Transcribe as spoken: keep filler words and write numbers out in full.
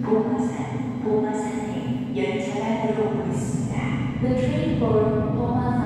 봉화산, 봉화산에 열차가 들어오고 있습니다. The train for Boma